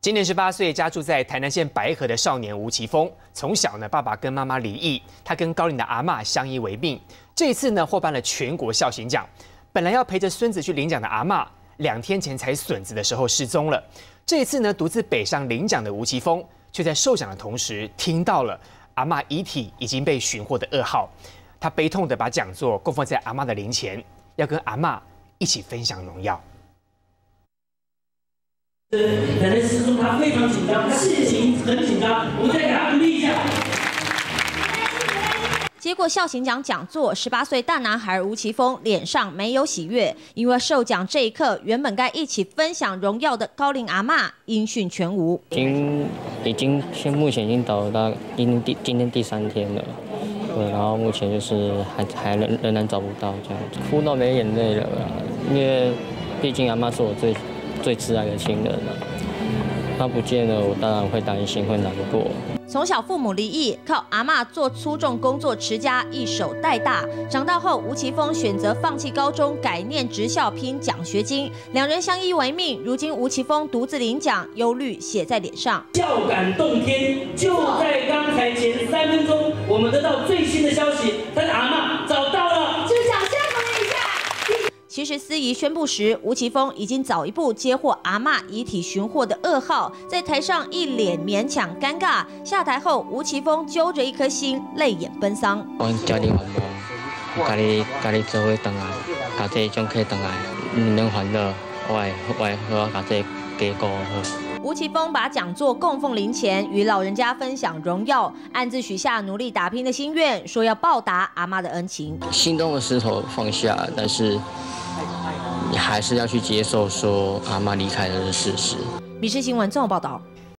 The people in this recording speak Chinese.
今年18岁，家住在台南县白河的少年吴奇峰，从小呢，爸爸跟妈妈离异，他跟高龄的阿嬷相依为命。这一次呢，获颁了全国孝行奖。本来要陪着孙子去领奖的阿嬷，2天前才笋子的时候失踪了。这一次呢，独自北上领奖的吴奇峰，却在受奖的同时，听到了阿嬷遗体已经被寻获的噩耗。他悲痛地把讲座供奉在阿嬷的灵前，要跟阿嬷一起分享荣耀。 奶奶失踪，她非常紧张，她心情很紧张，我们再给她鼓励一下。 接过孝行奖讲座，18岁大男孩吴奇峰脸上没有喜悦，因为受奖这一刻，原本该一起分享荣耀的高龄阿嬷音讯全无。 目前已经到今天第3天了，对，然后目前就是还仍然找不到这样子，哭到没眼泪了啦，因为毕竟阿嬷是我最挚爱的亲人了，他不见了，我当然会担心，会难过。 从小父母离异，靠阿嬷做粗重工作持家，一手带大。长大后，吴奇峰选择放弃高中，改念职校拼奖学金，两人相依为命。如今吴奇峰独自领奖，忧虑写在脸上。 孝感动天，就在刚才前3分钟，我们得到最新的消息，他的阿嬷找到了。 其实司仪宣布时，吴奇峰已经早一步接获阿嬷遗体寻获的噩耗，在台上一脸勉强尴尬。下台后，吴奇峰揪着一颗心，泪眼奔丧。 我家庭烦恼，家己做伙回来，把这种客回来，能欢乐，我会好把这家顾好。 吴奇峰把讲座供奉灵前，与老人家分享荣耀，暗自许下努力打拼的心愿，说要报答阿嬷的恩情。 心中的石头放下，但是你还是要去接受说阿嬷离开了的事实。 民视新闻综合报道。